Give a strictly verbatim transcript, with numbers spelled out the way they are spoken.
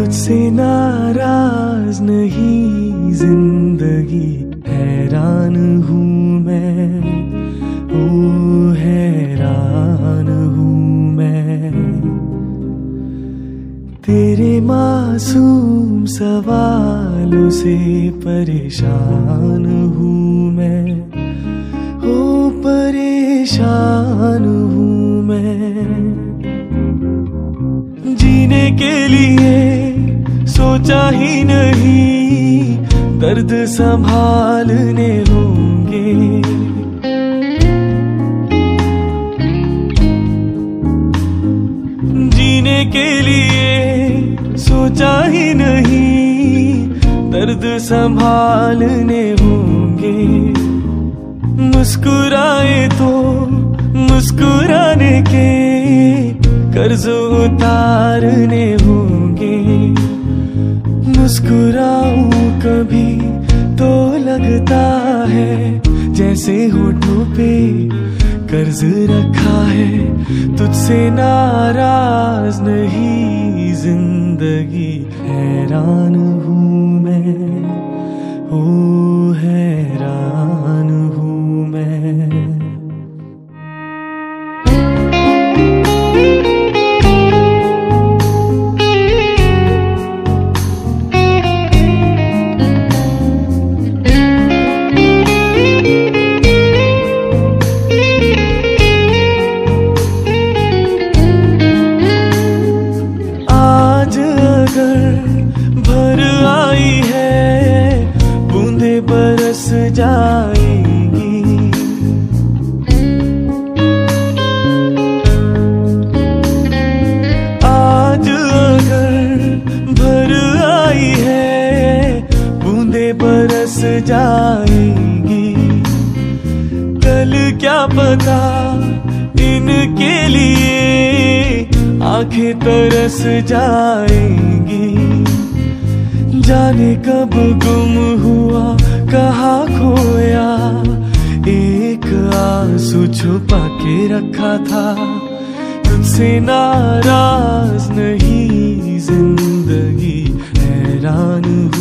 तुझसे नाराज नहीं जिंदगी, हैरान हूँ मैं, ओ हैरान हूँ मैं। तेरे मासूम सवालों से परेशान हूँ मैं, ओ परेशान हूँ मैं। जीने के लिए सोचा ही नहीं, दर्द संभालने होंगे। जीने के लिए सोचा ही नहीं, दर्द संभालने होंगे। मुस्कुराए तो मुस्कुराने के कर्ज उतारने होंगे। मुस्कुराऊं कभी तो लगता है जैसे होठों पे कर्ज रखा है। तुझसे नाराज नहीं जिंदगी, हैरान हूँ मैं, ओ हैरान हूँ मैं। भर आई है बूंदे बरस जाएंगी। आज अगर भर आई है बूंदे बरस जाएंगी। कल क्या पता इनके लिए आंखें तरस जाएंगी। जाने कब गुम हुआ कहाँ खोया, एक आंसू छुपा के रखा था। तुझसे नाराज नहीं जिंदगी, हैरान